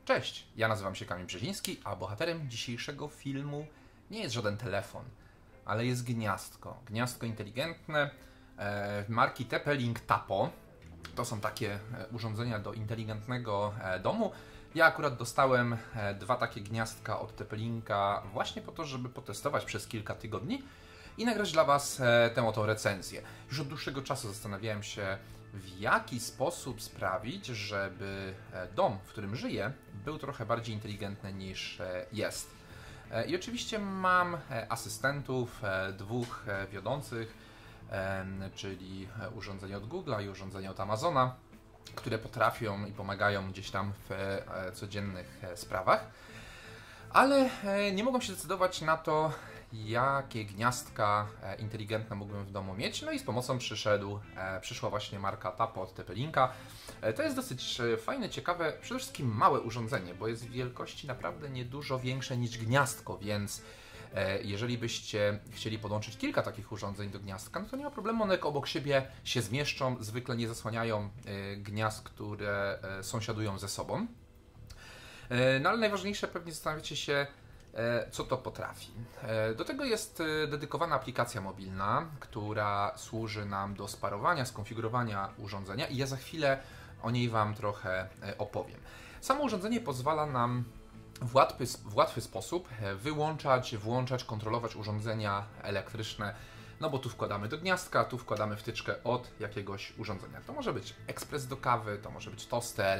Cześć, ja nazywam się Kamil Brzeziński, a bohaterem dzisiejszego filmu nie jest żaden telefon, ale jest gniazdko. Gniazdko inteligentne marki TP-Link Tapo. To są takie urządzenia do inteligentnego domu. Ja akurat dostałem dwa takie gniazdka od TP-Linka właśnie po to, żeby potestować przez kilka tygodni i nagrać dla Was tę oto recenzję. Już od dłuższego czasu zastanawiałem się, w jaki sposób sprawić, żeby dom, w którym żyję, był trochę bardziej inteligentny niż jest. I oczywiście mam asystentów, dwóch wiodących, czyli urządzenia od Google'a i urządzenia od Amazona, które potrafią i pomagają gdzieś tam w codziennych sprawach. Ale nie mogłem się zdecydować na to, jakie gniazdka inteligentne mógłbym w domu mieć. No i z pomocą przyszła właśnie marka Tapo od TP-Linka. To jest dosyć fajne, ciekawe, przede wszystkim małe urządzenie, bo jest w wielkości naprawdę nie dużo większe niż gniazdko, więc jeżeli byście chcieli podłączyć kilka takich urządzeń do gniazdka, no to nie ma problemu, one obok siebie się zmieszczą, zwykle nie zasłaniają gniazd, które sąsiadują ze sobą. No ale najważniejsze, pewnie zastanawiacie się, co to potrafi. Do tego jest dedykowana aplikacja mobilna, która służy nam do sparowania, skonfigurowania urządzenia i ja za chwilę o niej Wam trochę opowiem. Samo urządzenie pozwala nam w łatwy sposób wyłączać, włączać, kontrolować urządzenia elektryczne, no bo tu wkładamy do gniazdka, tu wkładamy wtyczkę od jakiegoś urządzenia. To może być ekspres do kawy, to może być toster,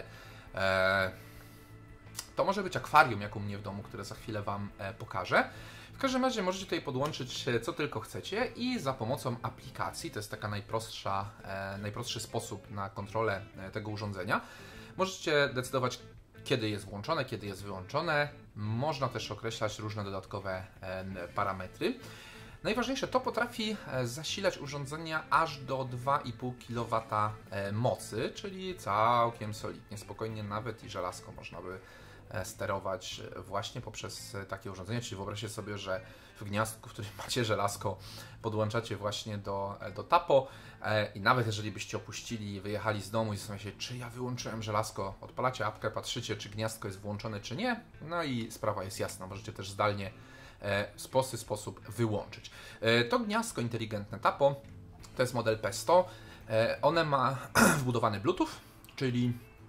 to może być akwarium, jak u mnie w domu, które za chwilę Wam pokażę. W każdym razie możecie tutaj podłączyć co tylko chcecie i za pomocą aplikacji, to jest taka najprostszy sposób na kontrolę tego urządzenia, możecie decydować, kiedy jest włączone, kiedy jest wyłączone. Można też określać różne dodatkowe parametry. Najważniejsze, to potrafi zasilać urządzenia aż do 2,5 kW mocy, czyli całkiem solidnie, spokojnie nawet i żelazko można by sterować właśnie poprzez takie urządzenie, czyli wyobraźcie sobie, że w gniazdku, w którym macie żelazko, podłączacie właśnie do Tapo i nawet jeżeli byście opuścili i wyjechali z domu i zastanawiacie się, czy ja wyłączyłem żelazko, odpalacie apkę, patrzycie, czy gniazdko jest włączone, czy nie, no i sprawa jest jasna, możecie też zdalnie w prosty sposób wyłączyć. To gniazdko inteligentne Tapo to jest model P100, one ma wbudowany Bluetooth, czyli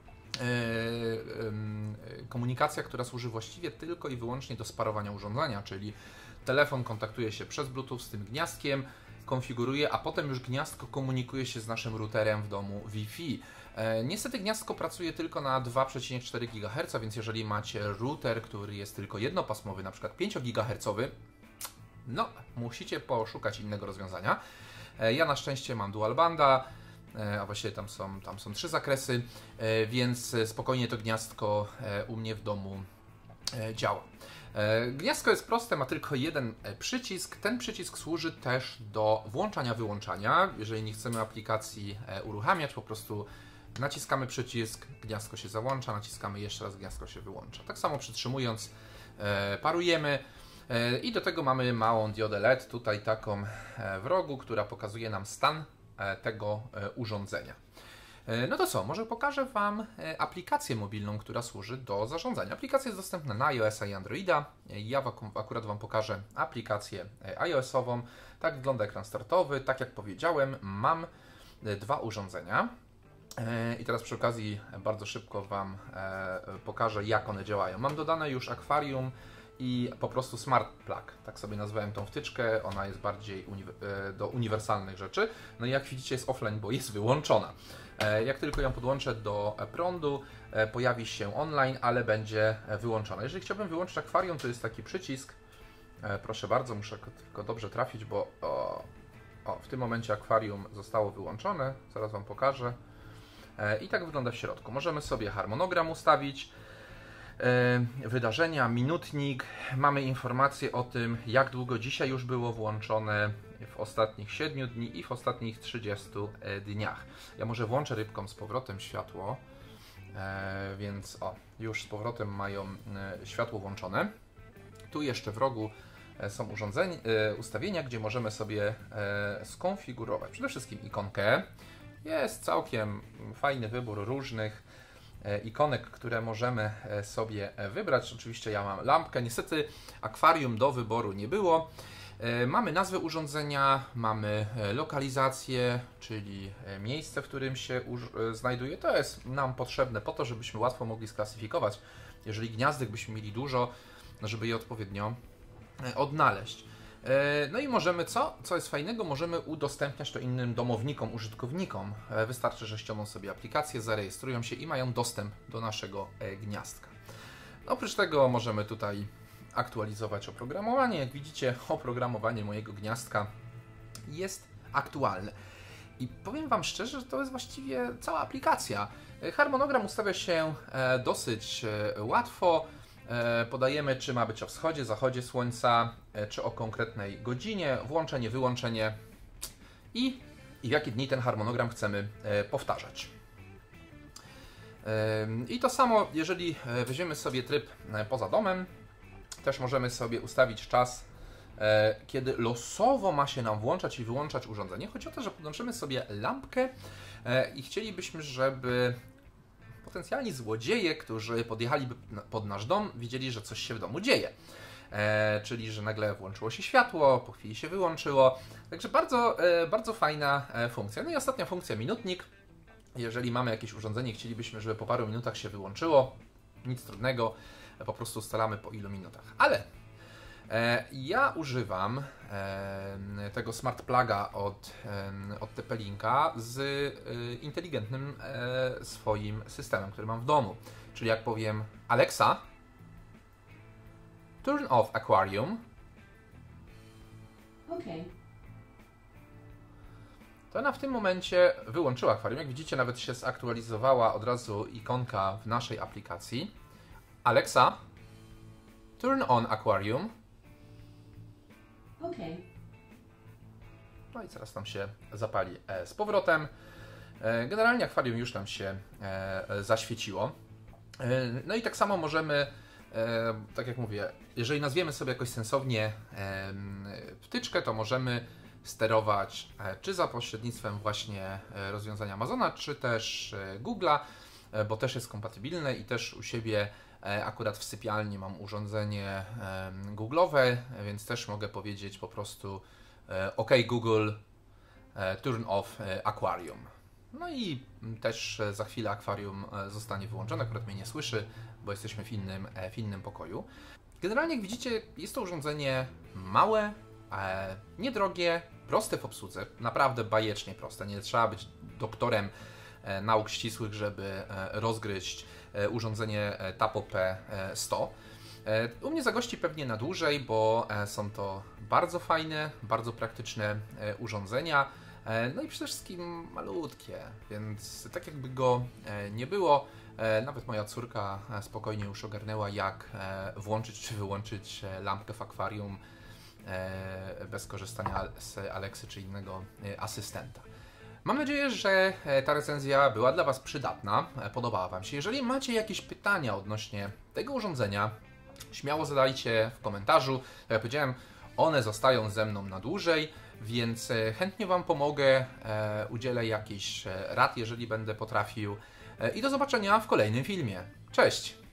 komunikacja, która służy właściwie tylko i wyłącznie do sparowania urządzenia, czyli telefon kontaktuje się przez Bluetooth z tym gniazdkiem, konfiguruje, a potem już gniazdko komunikuje się z naszym routerem w domu Wi-Fi. Niestety gniazdko pracuje tylko na 2,4 GHz, więc jeżeli macie router, który jest tylko jednopasmowy, na przykład 5 GHz, no musicie poszukać innego rozwiązania. Ja na szczęście mam dual banda, a właściwie tam są 3 zakresy, więc spokojnie to gniazdko u mnie w domu działa. Gniazdko jest proste, ma tylko jeden przycisk. Ten przycisk służy też do włączania, wyłączania. Jeżeli nie chcemy aplikacji uruchamiać, po prostu naciskamy przycisk, gniazdko się załącza, naciskamy jeszcze raz, gniazdko się wyłącza. Tak samo przytrzymując, parujemy. I do tego mamy małą diodę LED, tutaj taką w rogu, która pokazuje nam stan tego urządzenia. No to co, może pokażę Wam aplikację mobilną, która służy do zarządzania. Aplikacja jest dostępna na iOS-a i Androida. Ja akurat Wam pokażę aplikację iOS-ową. Tak wygląda ekran startowy. Tak jak powiedziałem, mam dwa urządzenia. I teraz przy okazji bardzo szybko Wam pokażę, jak one działają. Mam dodane już akwarium i po prostu Smart Plug, tak sobie nazwałem tą wtyczkę, ona jest bardziej do uniwersalnych rzeczy. No i jak widzicie jest offline, bo jest wyłączona. Jak tylko ją podłączę do prądu, pojawi się online, ale będzie wyłączona. Jeżeli chciałbym wyłączyć akwarium, to jest taki przycisk. Proszę bardzo, muszę tylko dobrze trafić, bo w tym momencie akwarium zostało wyłączone. Zaraz Wam pokażę. I tak wygląda w środku. Możemy sobie harmonogram ustawić, wydarzenia, minutnik. Mamy informacje o tym, jak długo dzisiaj już było włączone w ostatnich 7 dni i w ostatnich 30 dniach. Ja może włączę rybką z powrotem światło, więc już z powrotem mają światło włączone. Tu jeszcze w rogu są ustawienia, gdzie możemy sobie skonfigurować przede wszystkim ikonkę. Jest całkiem fajny wybór różnych ikonek, które możemy sobie wybrać. Oczywiście ja mam lampkę, niestety akwarium do wyboru nie było. Mamy nazwę urządzenia, mamy lokalizację, czyli miejsce, w którym się znajduje. To jest nam potrzebne po to, żebyśmy łatwo mogli sklasyfikować, jeżeli gniazdek byśmy mieli dużo, żeby je odpowiednio odnaleźć. No i możemy co jest fajnego, możemy udostępniać to innym domownikom, użytkownikom. Wystarczy, że ściągną sobie aplikację, zarejestrują się i mają dostęp do naszego gniazdka. Oprócz tego możemy tutaj aktualizować oprogramowanie. Jak widzicie, oprogramowanie mojego gniazdka jest aktualne. I powiem Wam szczerze, że to jest właściwie cała aplikacja. Harmonogram ustawia się dosyć łatwo. Podajemy, czy ma być o wschodzie, zachodzie słońca, czy o konkretnej godzinie, włączenie, wyłączenie i w jakie dni ten harmonogram chcemy powtarzać. I to samo, jeżeli weźmiemy sobie tryb poza domem, też możemy sobie ustawić czas, kiedy losowo ma się nam włączać i wyłączać urządzenie. Chodzi o to, że podłączymy sobie lampkę i chcielibyśmy, żeby potencjalni złodzieje, którzy podjechaliby pod nasz dom, widzieli, że coś się w domu dzieje. Czyli, że nagle włączyło się światło, po chwili się wyłączyło. Także bardzo fajna funkcja. No i ostatnia funkcja, minutnik. Jeżeli mamy jakieś urządzenie, chcielibyśmy, żeby po paru minutach się wyłączyło, nic trudnego, po prostu ustalamy po ilu minutach. Ale ja używam tego smart pluga od TP-Linka z inteligentnym swoim systemem, który mam w domu. Czyli jak powiem Alexa, turn off aquarium, to ona w tym momencie wyłączyła akwarium. Jak widzicie, nawet się zaktualizowała od razu ikonka w naszej aplikacji. Alexa, turn on aquarium. No i zaraz tam się zapali z powrotem. Generalnie akwarium już nam się zaświeciło. No i tak samo możemy, tak jak mówię, jeżeli nazwiemy sobie jakoś sensownie wtyczkę, to możemy sterować czy za pośrednictwem właśnie rozwiązania Amazona, czy też Google'a, bo też jest kompatybilne i też u siebie akurat w sypialni mam urządzenie Google'owe, więc też mogę powiedzieć po prostu OK Google, turn off aquarium. No i też za chwilę akwarium zostanie wyłączone, akurat mnie nie słyszy, bo jesteśmy w innym pokoju. Generalnie jak widzicie, jest to urządzenie małe, niedrogie, proste w obsłudze, naprawdę bajecznie proste. Nie trzeba być doktorem nauk ścisłych, żeby rozgryźć urządzenie Tapo P100. U mnie zagości pewnie na dłużej, bo są to bardzo fajne, bardzo praktyczne urządzenia, no i przede wszystkim malutkie, więc tak jakby go nie było, nawet moja córka spokojnie już ogarnęła, jak włączyć czy wyłączyć lampkę w akwarium bez korzystania z Alexy czy innego asystenta. Mam nadzieję, że ta recenzja była dla Was przydatna, podobała Wam się. Jeżeli macie jakieś pytania odnośnie tego urządzenia, śmiało zadajcie w komentarzu. Jak powiedziałem, one zostają ze mną na dłużej, więc chętnie Wam pomogę, udzielę jakichś rad, jeżeli będę potrafił. I do zobaczenia w kolejnym filmie. Cześć!